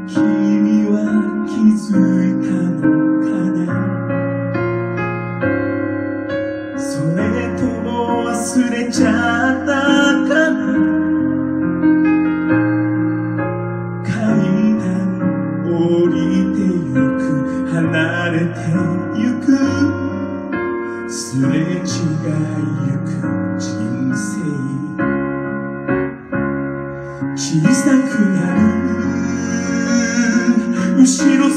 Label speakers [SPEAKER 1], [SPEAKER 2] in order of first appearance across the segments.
[SPEAKER 1] 君は気づいたのかな。それとも忘れちゃったかな。階段降りてゆく、離れてゆく、すれ違いゆく人生。小さくなる後ろ姿、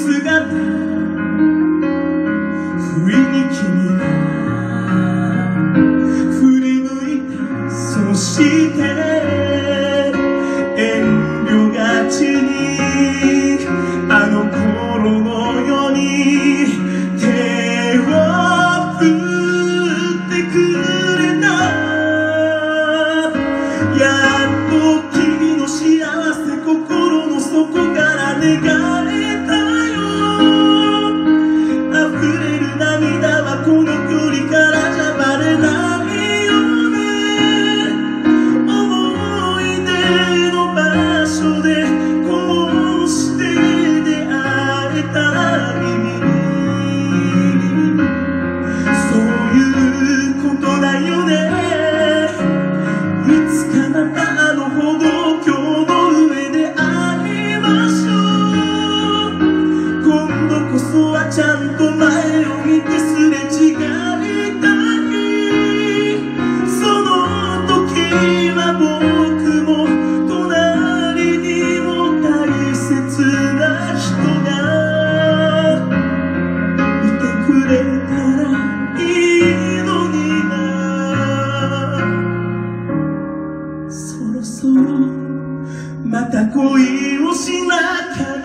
[SPEAKER 1] 不意に君が振り向いた。そして遠慮がちにあの頃のように手を振ってくれた。やっと君の幸せ心の底から願えたよ。溢れる涙はこの距離からじゃバレないよね。思い出の場所でこうして出会えた君に、そういうことだよね。いつかまたあの歩道橋の上で会いましょう。今度こそはちゃんと前を見てすれ違いたい。その時は僕も隣にも大切な人がいてくれたらいいのにな。そろそろまた恋をしなきゃ